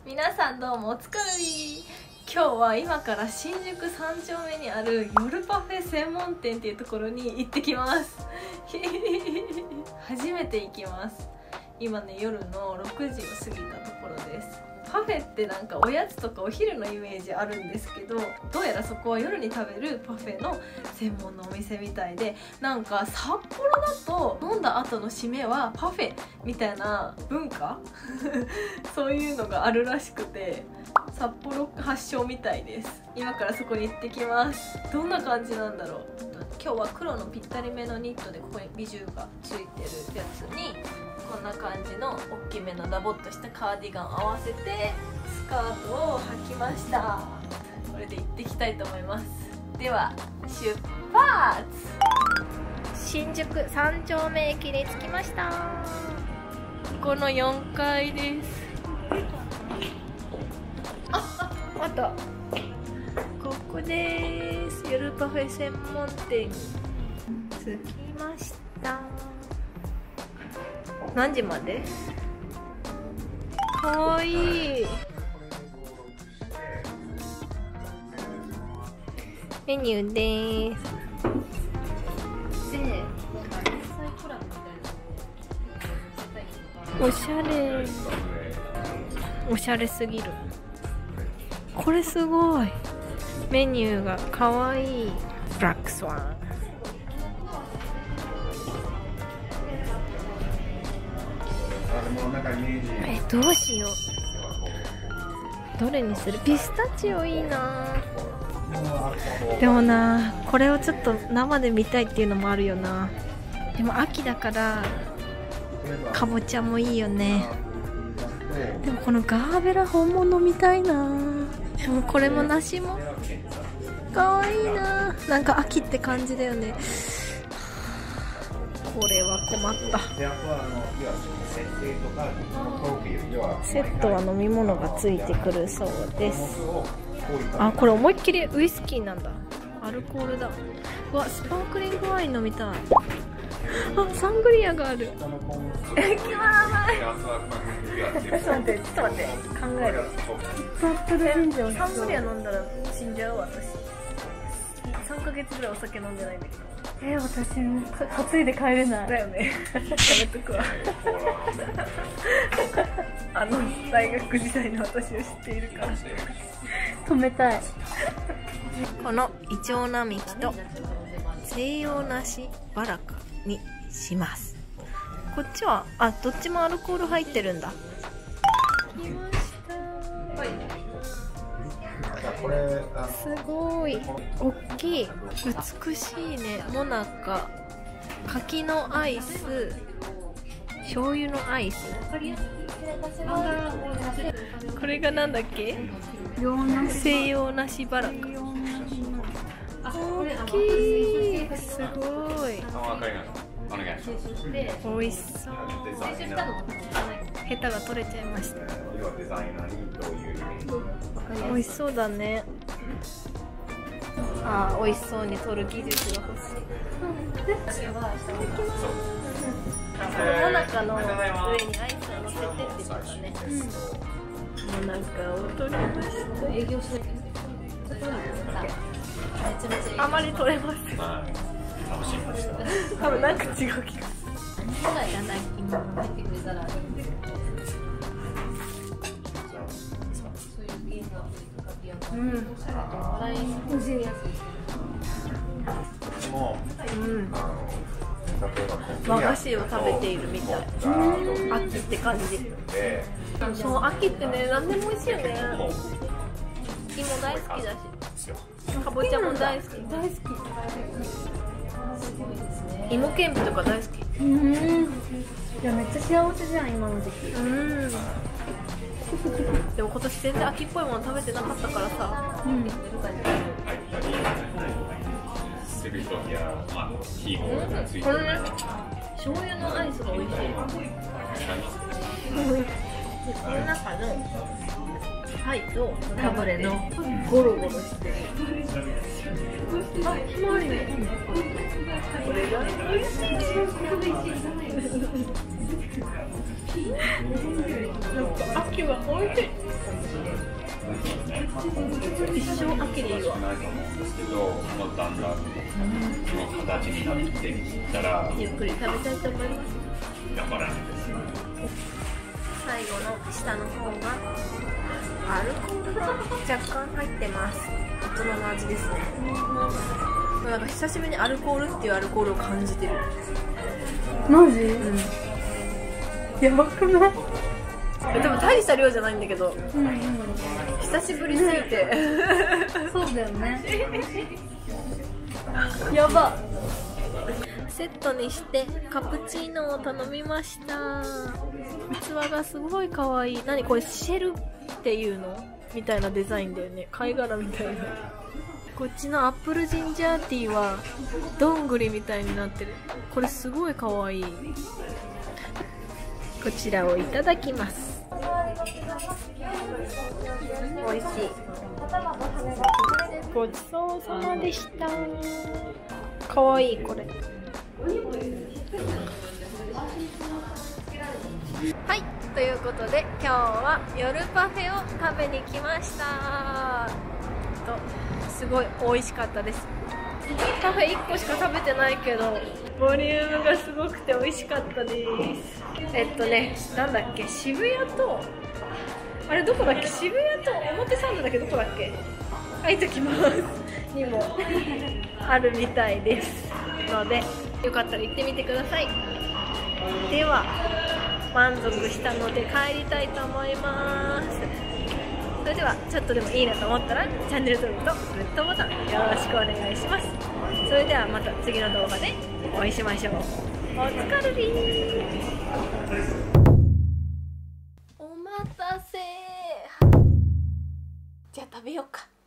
皆さんどうもお疲れ。今日は今から新宿3丁目にある夜パフェ専門店っていうところに行ってきます初めて行きます。今ね、夜の6時を過ぎたところです。パフェってなんかおやつとかお昼のイメージあるんですけど、どうやらそこは夜に食べるパフェの専門のお店みたいで、なんか札幌だと飲んだ後の締めはパフェみたいな文化そういうのがあるらしくて、札幌発祥みたいです。今からそこに行ってきます。どんな感じなんだろう。今日は黒のぴったりめのニットで、ここにビジュがついてるやつにこんな感じの大きめのダボっとしたカーディガン合わせてスカートを履きました。これで行ってきたいと思います。では出発。新宿3丁目駅に着きました。この4階です。あった、ここです。夜パフェ専門店着きました。何時まで？かわいい。メニューです。おしゃれ。おしゃれすぎる。これすごい。メニューがかわいい。ブラックスワン。どうしよう。どれにする？ピスタチオいいな。でもな、これをちょっと生で見たいっていうのもあるよな。でも秋だからかぼちゃもいいよね。でもこのガーベラ本物みたいな。でもこれも梨もかわいいな。なんか秋って感じだよね。これは困った。セットは飲み物がついてくるそうです。あ、これ思いっきりウイスキーなんだ。アルコールだ。うわ、スパークリングワイン飲みたい。あ、サングリアがある。気まない。ちょっと待って、考える。サングリア飲んだら死んじゃう。私3ヶ月ぐらいお酒飲んでないんだけど。私担いで帰れない。だよね。やめとくわ。大学時代の私を知っているから止めたい。このイチョウ並木と西洋梨バラカにします。こっちはどっちもアルコール入ってるんだ。来ました。はい。すごい大きい、美しいね。モナカ、柿のアイス、醤油のアイス。これがなんだっけ？西洋梨バラカ。大きい、すごい。美味しそう。ヘタが取れちゃいました。美味しそうだね。美味しそうに取る技術が欲しい。モナカの上にアイスを乗せてって言ってたね。モナカを取りました。あまり取れません。多分なんか違う気がする。和菓子を食べているみたい。秋って感じ。そう、秋ってね、何でも美味しいよね。芋大好きだし、かぼちゃも大好き。芋けんぴとか大好き。 いや、めっちゃ幸せじゃん、今の時期。 でも今年全然秋っぽいもの食べてなかったからさ。これね、醤油のアイスが美味しい。この中のパイとタブレのゴロゴロしてる。あ、ひまわりね。これが秋は美味しい。一生秋でいいわ。 だんだん形になってきたらゆっくり食べたいと思います。 頑張らないです。 最後の下の方がアルコールが若干入ってます。大人の味ですね。なんか久しぶりにアルコールっていうアルコールを感じてる。 マジ？ うん。 やばくない？ でも大した量じゃないんだけど、久しぶりすぎてそうだよね。 やば。セットにしてカプチーノを頼みました。器がすごい可愛い。何これ、シェルっていうのみたいなデザインだよね。貝殻みたいな。こっちのアップルジンジャーティーはどんぐりみたいになってる。これすごい可愛い。こちらをいただきます。美味しい。ごちそうさまでした。かわいいこれ。はい、ということで今日は夜パフェを食べに来ました。すごい美味しかったです。パフェ1個しか食べてないけどボリュームがすごくて美味しかったです。なんだっけ、渋谷とあれどこだっけ、渋谷と表参道だっけ、どこだっけ、書いときますにもあるみたいですので、よかったら行ってみてください。では満足したので帰りたいと思います。それではちょっとでもいいなと思ったらチャンネル登録とグッドボタンよろしくお願いします。それではまた次の動画でお会いしましょう。お疲れびお待たせ。じゃあ食べようか。